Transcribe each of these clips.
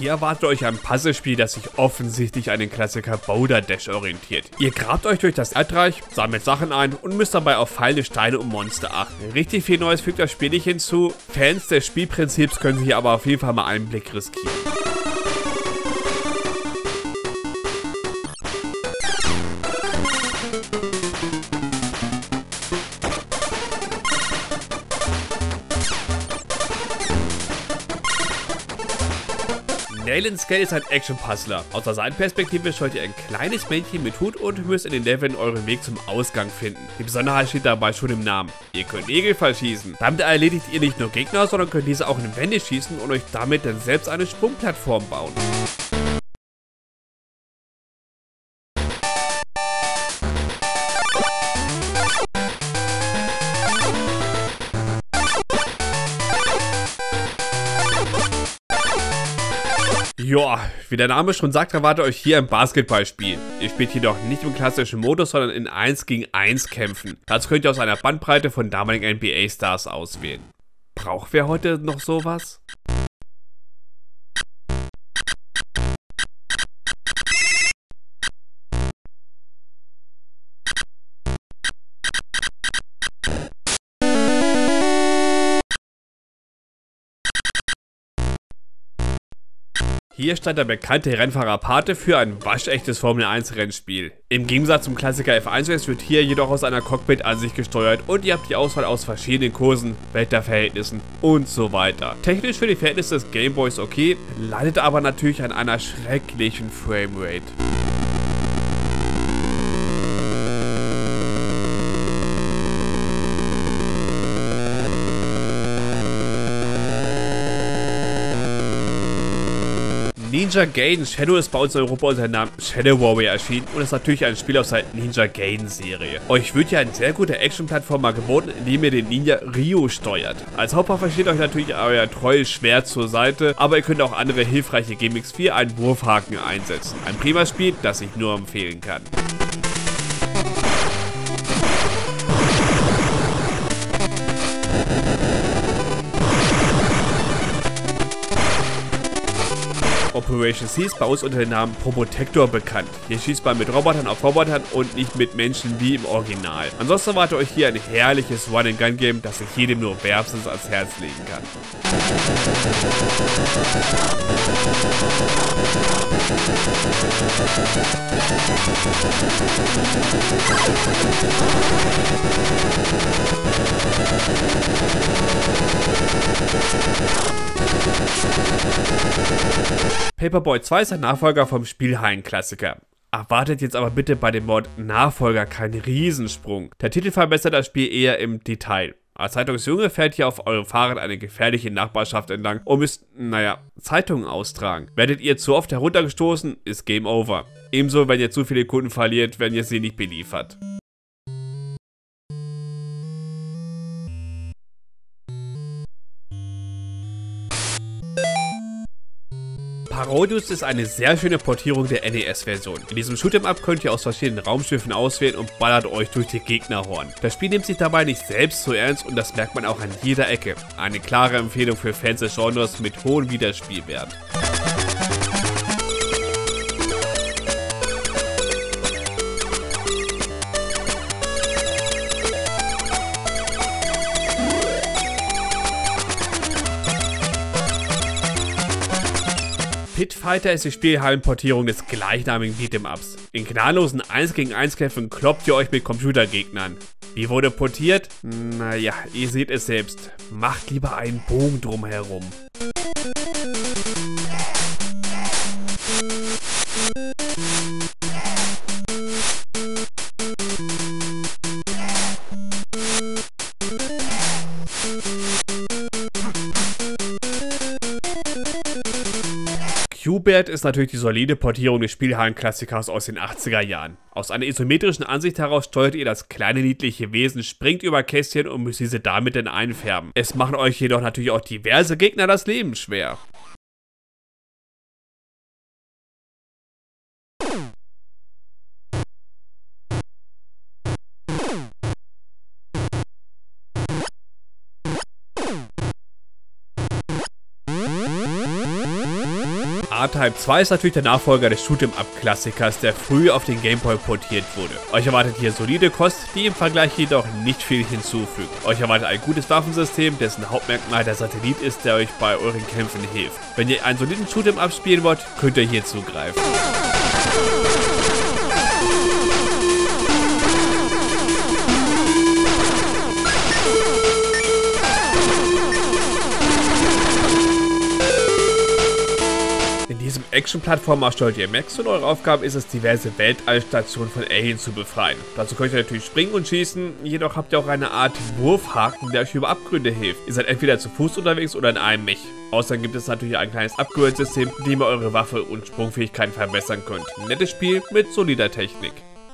Hier erwartet euch ein Puzzlespiel, das sich offensichtlich an den Klassiker Boulder Dash orientiert. Ihr grabt euch durch das Erdreich, sammelt Sachen ein und müsst dabei auf fallende Steine und Monster achten. Richtig viel Neues fügt das Spiel nicht hinzu. Fans des Spielprinzips können hier aber auf jeden Fall mal einen Blick riskieren. Nail & Scale ist ein Action-Puzzler. Aus der Seitenperspektive steuert ihr ein kleines Männchen mit Hut und müsst in den Leveln euren Weg zum Ausgang finden. Die Besonderheit steht dabei schon im Namen. Ihr könnt Nägel verschießen. Damit erledigt ihr nicht nur Gegner, sondern könnt diese auch in Wände schießen und euch damit dann selbst eine Sprungplattform bauen. Joa, wie der Name schon sagt, erwartet euch hier ein Basketballspiel. Ihr spielt jedoch nicht im klassischen Modus, sondern in 1 gegen 1 Kämpfen. Dazu könnt ihr aus einer Bandbreite von damaligen NBA-Stars auswählen. Braucht wer heute noch sowas? Hier stand der bekannte Rennfahrer Pate für ein waschechtes Formel 1 Rennspiel. Im Gegensatz zum Klassiker F1 wird hier jedoch aus einer Cockpit-Ansicht gesteuert und ihr habt die Auswahl aus verschiedenen Kursen, Wetterverhältnissen und so weiter. Technisch für die Verhältnisse des Gameboys okay, leidet aber natürlich an einer schrecklichen Framerate. Ninja Gaiden Shadow ist bei uns in Europa unter dem Namen Shadow Warrior erschienen und ist natürlich ein Spiel aus der Ninja Gaiden Serie. Euch wird ja ein sehr guter Action-Plattformer geboten, indem ihr den Ninja Ryu steuert. Als Hauptwaffe steht euch natürlich euer treues Schwert zur Seite, aber ihr könnt auch andere hilfreiche Gimmicks wie einen Wurfhaken einsetzen. Ein prima Spiel, das ich nur empfehlen kann. Operation C ist bei uns unter dem Namen Probotector bekannt. Hier schießt man mit Robotern auf Robotern und nicht mit Menschen wie im Original. Ansonsten erwartet euch hier ein herrliches Run-and-Gun-Game, das ich jedem nur wärmstens ans Herz legen kann. Paperboy 2 ist ein Nachfolger vom Spielhallen-Klassiker. Erwartet jetzt aber bitte bei dem Mod Nachfolger keinen Riesensprung. Der Titel verbessert das Spiel eher im Detail. Als Zeitungsjunge fährt ihr auf eurem Fahrrad eine gefährliche Nachbarschaft entlang und müsst, Zeitungen austragen. Werdet ihr zu oft heruntergestoßen, ist Game Over. Ebenso, wenn ihr zu viele Kunden verliert, wenn ihr sie nicht beliefert. Parodius ist eine sehr schöne Portierung der NES-Version. In diesem Shoot'em-up könnt ihr aus verschiedenen Raumschiffen auswählen und ballert euch durch die Gegnerhorn. Das Spiel nimmt sich dabei nicht selbst so ernst und das merkt man auch an jeder Ecke. Eine klare Empfehlung für Fans des Genres mit hohem Wiederspielwert. Pit Fighter ist die Spielhallenportierung des gleichnamigen Beat'em-Ups. In gnadenlosen 1 gegen 1 Kämpfen kloppt ihr euch mit Computergegnern. Wie wurde portiert? Naja, ihr seht es selbst. Macht lieber einen Bogen drumherum. Q-Bert ist natürlich die solide Portierung des Spielhallen-Klassikers aus den 80er Jahren. Aus einer isometrischen Ansicht heraus steuert ihr das kleine niedliche Wesen, springt über Kästchen und müsst diese damit dann einfärben. Es machen euch jedoch natürlich auch diverse Gegner das Leben schwer. R-Type 2 ist natürlich der Nachfolger des Shoot'em-up-Klassikers, der früh auf den Game Boy portiert wurde. Euch erwartet hier solide Kost, die im Vergleich jedoch nicht viel hinzufügen. Euch erwartet ein gutes Waffensystem, dessen Hauptmerkmal der Satellit ist, der euch bei euren Kämpfen hilft. Wenn ihr einen soliden Shoot'em-up spielen wollt, könnt ihr hier zugreifen. In diesem Action-Plattformer steuert ihr Mechs und eure Aufgabe ist es, diverse Weltallstationen von Aliens zu befreien. Dazu könnt ihr natürlich springen und schießen, jedoch habt ihr auch eine Art Wurfhaken, der euch über Abgründe hilft. Ihr seid entweder zu Fuß unterwegs oder in einem Mech. Außerdem gibt es natürlich ein kleines Upgrade-System, mit dem ihr eure Waffe und Sprungfähigkeiten verbessern könnt. Ein nettes Spiel mit solider Technik.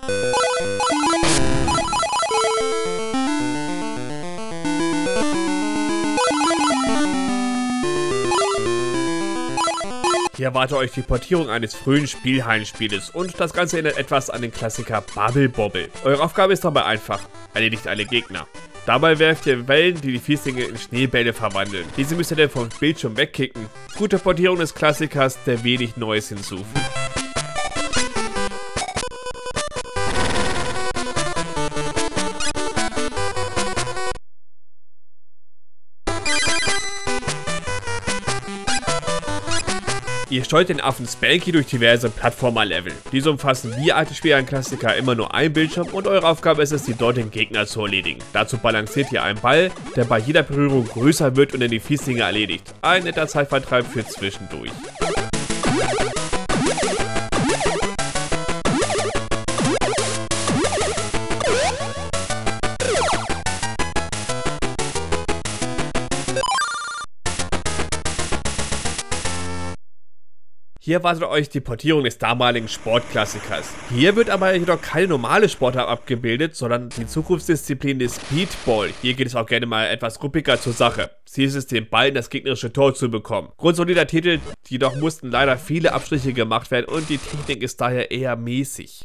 Hier erwartet euch die Portierung eines frühen Spielhallenspieles und das Ganze erinnert etwas an den Klassiker Bubble Bobble. Eure Aufgabe ist dabei einfach: erledigt alle Gegner. Dabei werft ihr Wellen, die die Fieslinge in Schneebälle verwandeln. Diese müsst ihr dann vom Bildschirm wegkicken. Gute Portierung des Klassikers, der wenig Neues hinzufügt. Ihr steuert den Affen Spanky durch diverse Plattformer-Level. Diese umfassen wie alte Spielhallenklassiker immer nur einen Bildschirm und eure Aufgabe ist es, die dortigen Gegner zu erledigen. Dazu balanciert ihr einen Ball, der bei jeder Berührung größer wird und dann die Fieslinge erledigt. Ein netter Zeitvertreib für zwischendurch. Hier erwartet euch die Portierung des damaligen Sportklassikers. Hier wird aber jedoch keine normale Sportart abgebildet, sondern die Zukunftsdisziplin des Speedball. Hier geht es auch gerne mal etwas ruppiger zur Sache. Ziel ist es, den Ball in das gegnerische Tor zu bekommen. Grundsolider Titel, jedoch mussten leider viele Abstriche gemacht werden und die Technik ist daher eher mäßig.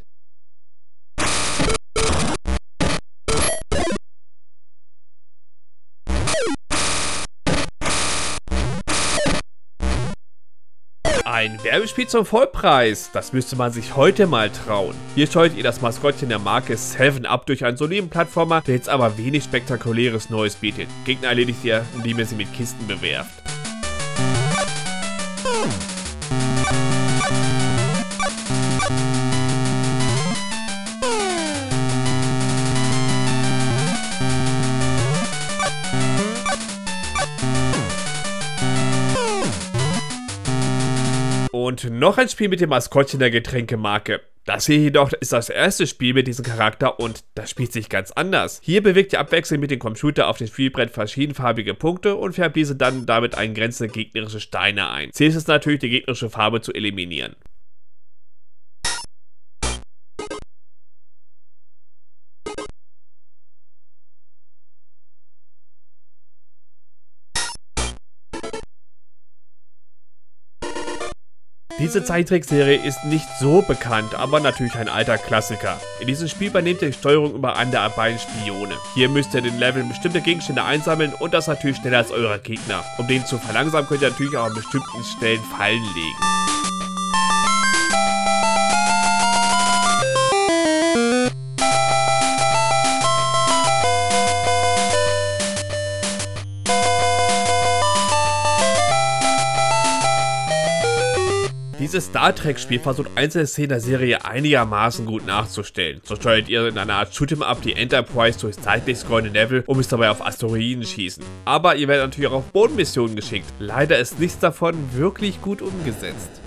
Ein Werbespiel zum Vollpreis, das müsste man sich heute mal trauen. Hier steuert ihr das Maskottchen der Marke 7up durch einen soliden Plattformer, der jetzt aber wenig spektakuläres Neues bietet. Gegner erledigt ihr, indem ihr sie mit Kisten bewerft. Und noch ein Spiel mit dem Maskottchen der Getränkemarke. Das hier jedoch ist das erste Spiel mit diesem Charakter und das spielt sich ganz anders. Hier bewegt ihr abwechselnd mit dem Computer auf dem Spielbrett verschiedenfarbige Punkte und färbt diese dann damit an Grenze gegnerische Steine ein. Ziel ist es natürlich, die gegnerische Farbe zu eliminieren. Diese Zeichentrickserie ist nicht so bekannt, aber natürlich ein alter Klassiker. In diesem Spiel übernehmt ihr die Steuerung über eine der beiden Spione. Hier müsst ihr den Leveln bestimmte Gegenstände einsammeln und das natürlich schneller als eurer Gegner. Um den zu verlangsamen, könnt ihr natürlich auch an bestimmten Stellen Fallen legen. Dieses Star Trek-Spiel versucht einzelne Szenen der Serie einigermaßen gut nachzustellen. So steuert ihr in einer Art Shoot'em-up die Enterprise durch seitlich scrollende Level und müsst dabei auf Asteroiden schießen. Aber ihr werdet natürlich auch auf Bodenmissionen geschickt. Leider ist nichts davon wirklich gut umgesetzt.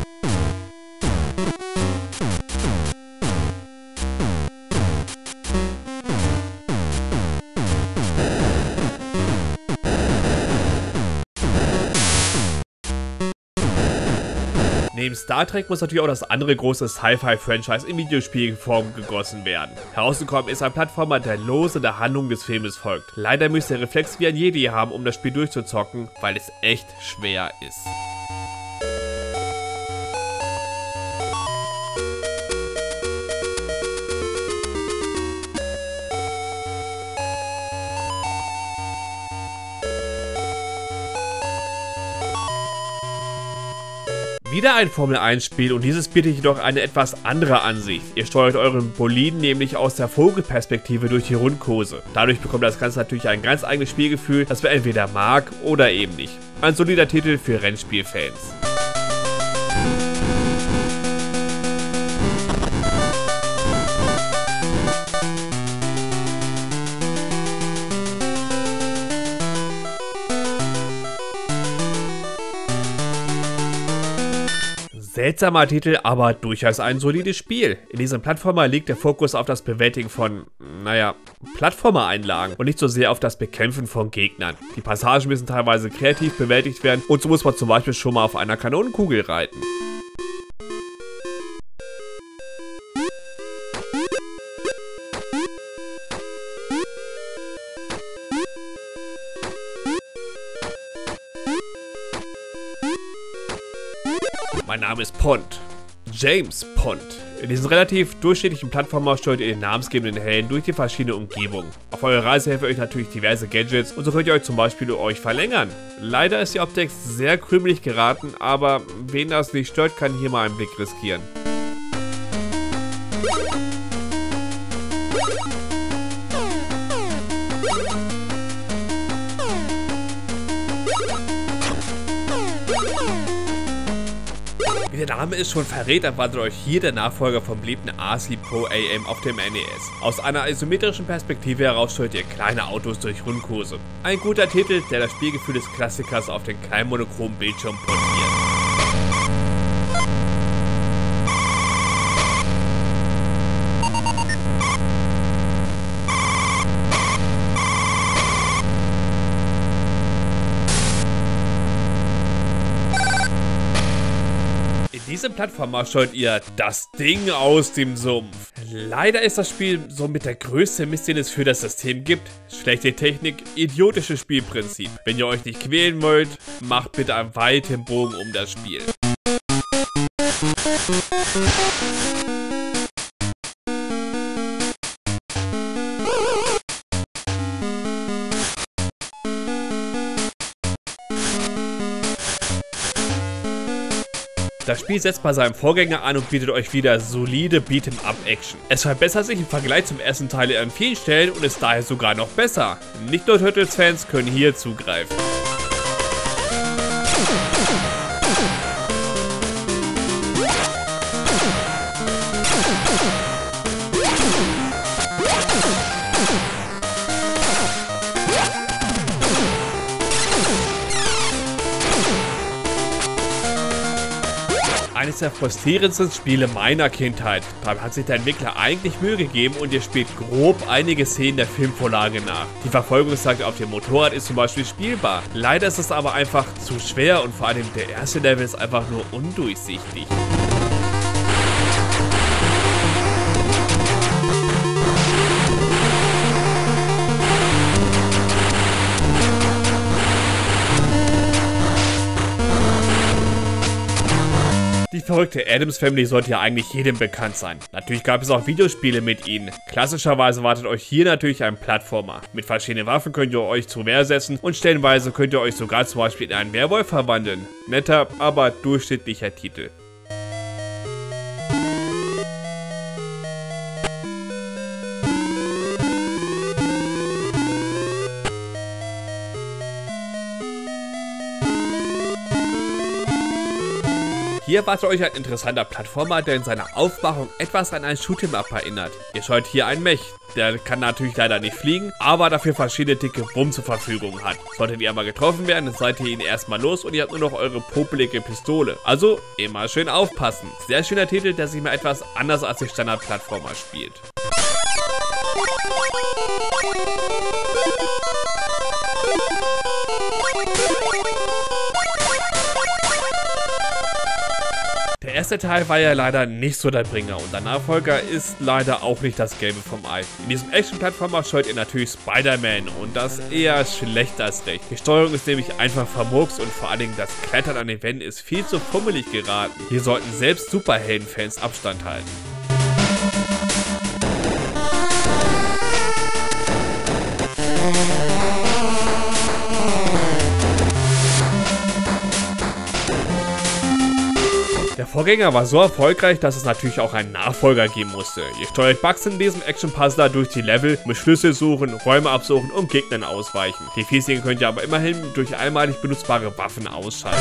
Neben Star Trek muss natürlich auch das andere große Sci-Fi-Franchise in Videospielform gegossen werden. Herausgekommen ist ein Plattformer, der lose der Handlung des Filmes folgt. Leider müsst ihr Reflex wie ein Jedi haben, um das Spiel durchzuzocken, weil es echt schwer ist. Wieder ein Formel-1-Spiel und dieses bietet jedoch eine etwas andere Ansicht. Ihr steuert euren Boliden nämlich aus der Vogelperspektive durch die Rundkurse. Dadurch bekommt das Ganze natürlich ein ganz eigenes Spielgefühl, das man entweder mag oder eben nicht. Ein solider Titel für Rennspielfans. Seltsamer Titel, aber durchaus ein solides Spiel. In diesem Plattformer liegt der Fokus auf das Bewältigen von, Plattformer-Einlagen und nicht so sehr auf das Bekämpfen von Gegnern. Die Passagen müssen teilweise kreativ bewältigt werden und so muss man zum Beispiel schon mal auf einer Kanonenkugel reiten. Mein Name ist Pond. James Pond. In diesem relativ durchschnittlichen Plattformer steuert ihr den namensgebenden Helden durch die verschiedenen Umgebungen. Auf eurer Reise helfen euch natürlich diverse Gadgets und so könnt ihr euch zum Beispiel verlängern. Leider ist die Optik sehr krümelig geraten, aber wen das nicht stört, kann hier mal einen Blick riskieren. Wie der Name es schon verrät, erwartet euch hier der Nachfolger vom beliebten RC Pro AM auf dem NES. Aus einer isometrischen Perspektive heraus steuert ihr kleine Autos durch Rundkurse. Ein guter Titel, der das Spielgefühl des Klassikers auf den kleinen monochromen Bildschirm portiert. In diesem Plattformer steuert ihr das Ding aus dem Sumpf. Leider ist das Spiel somit der größte Mist, den es für das System gibt. Schlechte Technik, idiotisches Spielprinzip. Wenn ihr euch nicht quälen wollt, macht bitte einen weiten Bogen um das Spiel. Das Spiel setzt bei seinem Vorgänger an und bietet euch wieder solide Beat'em-up-Action. Es verbessert sich im Vergleich zum ersten Teil an vielen Stellen und ist daher sogar noch besser. Nicht nur Turtles-Fans können hier zugreifen. Eines der frustrierendsten Spiele meiner Kindheit. Dabei hat sich der Entwickler eigentlich Mühe gegeben und ihr spielt grob einige Szenen der Filmvorlage nach. Die Verfolgungsjagd auf dem Motorrad ist zum Beispiel spielbar. Leider ist es aber einfach zu schwer und vor allem der erste Level ist einfach nur undurchsichtig. Die verrückte Addams Family sollte ja eigentlich jedem bekannt sein. Natürlich gab es auch Videospiele mit ihnen. Klassischerweise wartet euch hier natürlich ein Plattformer. Mit verschiedenen Waffen könnt ihr euch zur Wehr setzen und stellenweise könnt ihr euch sogar zum Beispiel in einen Werwolf verwandeln. Netter, aber durchschnittlicher Titel. Hier erwartet euch ein interessanter Plattformer, der in seiner Aufmachung etwas an ein Shoot'em-up erinnert. Ihr scheut hier einen Mech. Der kann natürlich leider nicht fliegen, aber dafür verschiedene dicke Wumm zur Verfügung hat. Solltet ihr aber getroffen werden, dann seid ihr ihn erstmal los und ihr habt nur noch eure popelige Pistole. Also immer schön aufpassen. Sehr schöner Titel, der sich mal etwas anders als die Standard-Plattformer spielt. Der erste Teil war ja leider nicht so der Bringer und der Nachfolger ist leider auch nicht das Gelbe vom Ei. In diesem Action-Plattformer scheut ihr natürlich Spider-Man und das eher schlecht als recht. Die Steuerung ist nämlich einfach vermurkst und vor allen Dingen das Klettern an den Wänden ist viel zu fummelig geraten. Hier sollten selbst Superhelden-Fans Abstand halten. Vorgänger war so erfolgreich, dass es natürlich auch einen Nachfolger geben musste. Ihr steuert Bugs in diesem Action-Puzzler durch die Level, mit Schlüssel suchen, Räume absuchen und Gegnern ausweichen. Die Fieslinge könnt ihr aber immerhin durch einmalig benutzbare Waffen ausschalten.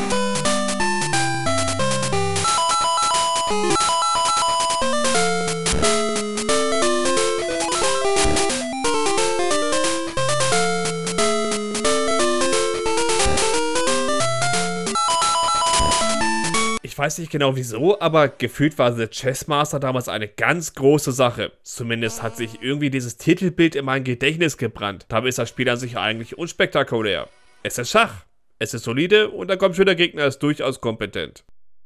Ich weiß nicht genau wieso, aber gefühlt war The Chess Master damals eine ganz große Sache. Zumindest hat sich irgendwie dieses Titelbild in mein Gedächtnis gebrannt. Dabei ist das Spiel an sich eigentlich unspektakulär. Es ist Schach, es ist solide und der Computergegner ist durchaus kompetent.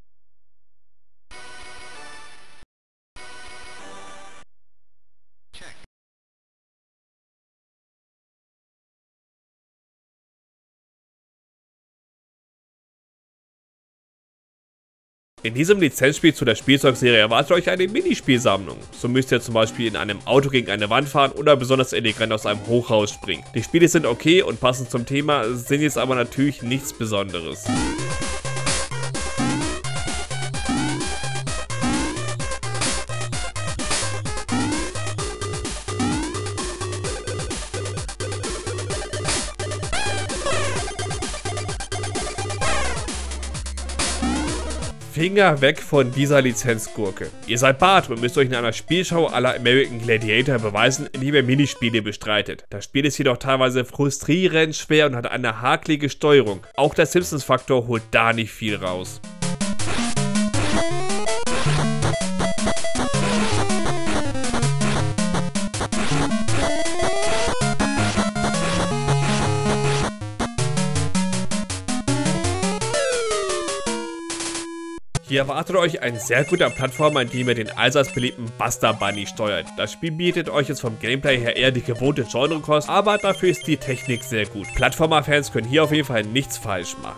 In diesem Lizenzspiel zu der Spielzeugserie erwartet euch eine Minispielsammlung. So müsst ihr zum Beispiel in einem Auto gegen eine Wand fahren oder besonders elegant aus einem Hochhaus springen. Die Spiele sind okay und passend zum Thema, sind jetzt aber natürlich nichts Besonderes. Finger weg von dieser Lizenzgurke. Ihr seid Bart und müsst euch in einer Spielshow à la American Gladiator beweisen, indem ihr Minispiele bestreitet. Das Spiel ist jedoch teilweise frustrierend schwer und hat eine hakelige Steuerung. Auch der Simpsons-Faktor holt da nicht viel raus. Hier erwartet euch ein sehr guter Plattformer, in dem ihr den allseits beliebten Buster Bunny steuert. Das Spiel bietet euch jetzt vom Gameplay her eher die gewohnte Genrekost, aber dafür ist die Technik sehr gut. Plattformer-Fans können hier auf jeden Fall nichts falsch machen.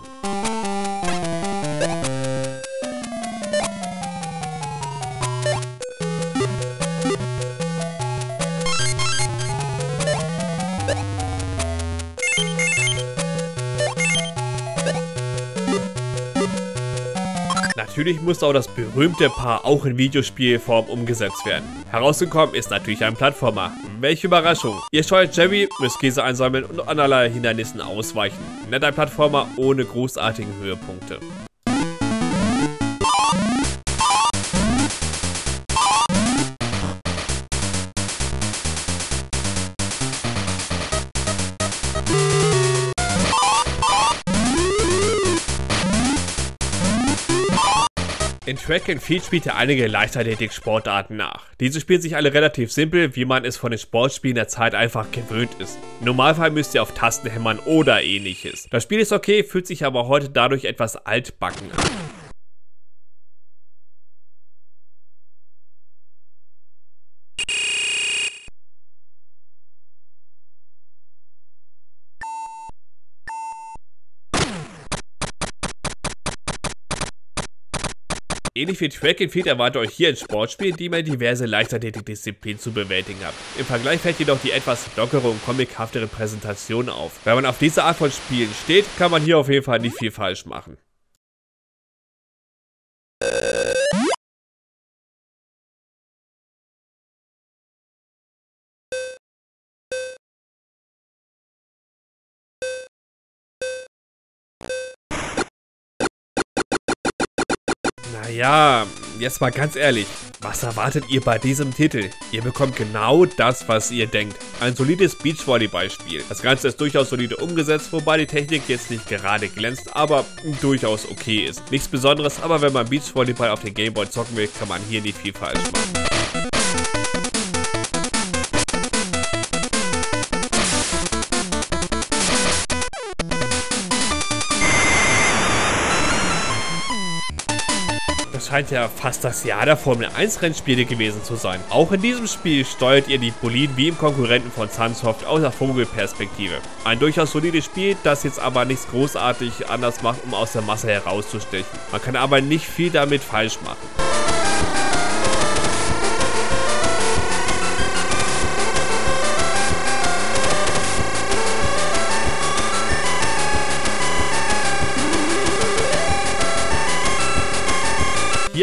Natürlich muss auch das berühmte Paar auch in Videospielform umgesetzt werden. Herausgekommen ist natürlich ein Plattformer. Welche Überraschung! Ihr steuert Jerry, müsst Käse einsammeln und allerlei Hindernissen ausweichen. Netter Plattformer ohne großartigen Höhepunkte. In Track and Field spielt ihr einige Leichtathletik-Sportarten nach. Diese spielen sich alle relativ simpel, wie man es von den Sportspielen der Zeit einfach gewöhnt ist. Im Normalfall müsst ihr auf Tasten hämmern oder ähnliches. Das Spiel ist okay, fühlt sich aber heute dadurch etwas altbacken an. Ähnlich wie Track and Field erwartet euch hier ein Sportspiel, in dem ihr diverse Leichtathletik-Disziplinen zu bewältigen habt. Im Vergleich fällt jedoch die etwas lockere und comichaftere Präsentation auf. Wenn man auf diese Art von Spielen steht, kann man hier auf jeden Fall nicht viel falsch machen. Naja, jetzt mal ganz ehrlich, was erwartet ihr bei diesem Titel? Ihr bekommt genau das, was ihr denkt. Ein solides Beachvolleyball-Spiel. Das Ganze ist durchaus solide umgesetzt, wobei die Technik jetzt nicht gerade glänzt, aber durchaus okay ist. Nichts Besonderes, aber wenn man Beachvolleyball auf den Gameboy zocken will, kann man hier nicht viel falsch machen. Das scheint ja fast das Jahr der Formel 1 Rennspiele gewesen zu sein. Auch in diesem Spiel steuert ihr die Boliden wie im Konkurrenten von Sunsoft aus der Vogelperspektive. Ein durchaus solides Spiel, das jetzt aber nichts großartig anders macht, um aus der Masse herauszustechen. Man kann aber nicht viel damit falsch machen.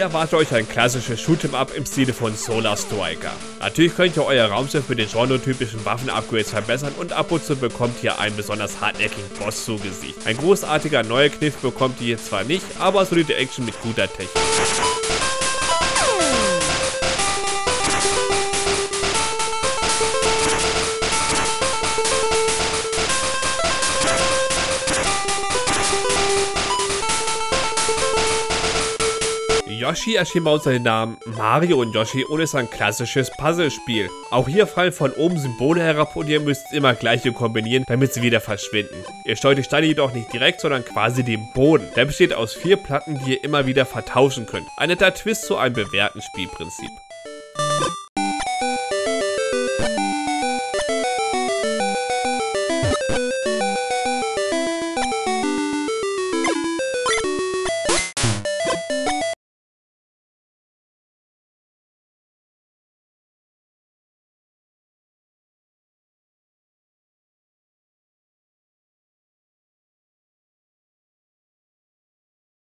Hier erwartet euch ein klassisches Shoot'em-up im Stile von Solar Striker. Natürlich könnt ihr euer Raumschiff mit den genretypischen Waffen-Upgrades verbessern und ab und zu bekommt ihr einen besonders hartnäckigen Boss zu Gesicht. Ein großartiger neuer Kniff bekommt ihr jetzt zwar nicht, aber solide Action mit guter Technik. Yoshi erschien bei uns den Namen Mario und Yoshi und ist ein klassisches Puzzlespiel. Auch hier fallen von oben Symbole herab und ihr müsst immer gleiche kombinieren, damit sie wieder verschwinden. Ihr steuert die Steine jedoch nicht direkt, sondern quasi den Boden. Der besteht aus 4 Platten, die ihr immer wieder vertauschen könnt. Ein netter Twist zu einem bewährten Spielprinzip.